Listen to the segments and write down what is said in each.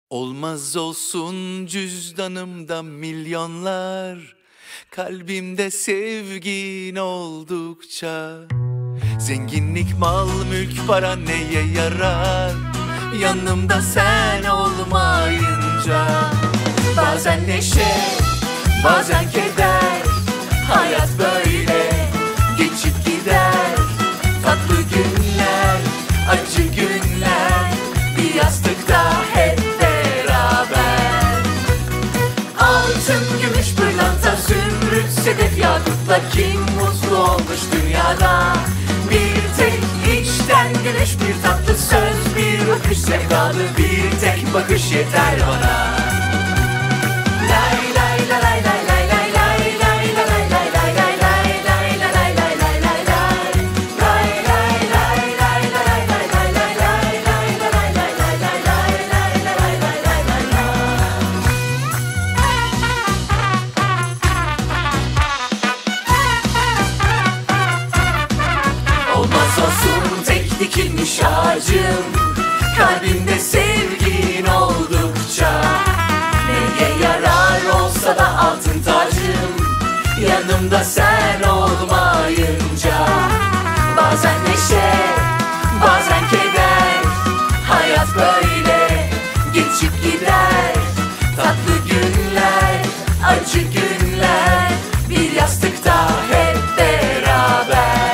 Olmaz olsun cüzdanımda milyonlar, kalbimde sevgin oldukça. Zenginlik, mal, mülk, para neye yarar yanımda sen olmayınca? Bazen neşe, bazen keder, hayat böyle geçip gider. Tatlı günler, acı günler, bir yastıkta hep beraber. Altın, gümüş, pırlanta, zümrüt, sedef, yakutla kim mutlu olmuş dünyada? Bir tek içten gülüş, bir tatlı söz, bir bakış, sevdalı bir tek bakış yeter bana. Lay lay lay lay lay. Olmaz olsun tek dikilmiş ağacım, kalbimde sevgin oldukça. Neye yarar olsa da altın tacım, yanımda sen olmayınca. Bazen neşe, bazen keder, hayat böyle geçip gider. Tatlı günler, acı günler, bir yastıkta hep beraber.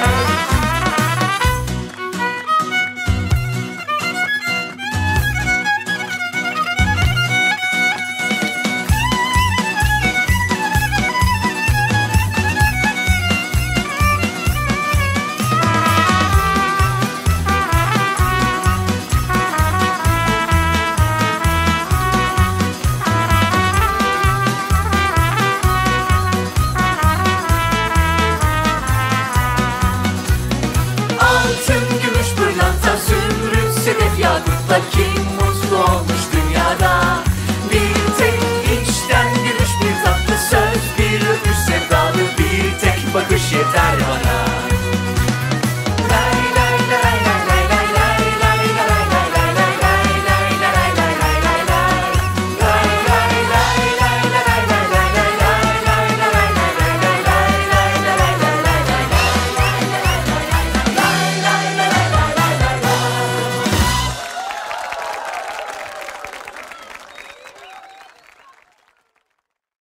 Altın, gümüş, pırlanta, zümrüt, sedef, yakutla kim mutlu olmuş dünyada? Bir tek içten gülüş, bir tatlı söz, bir öpüş, sevdalı bir tek bakış yeter bana.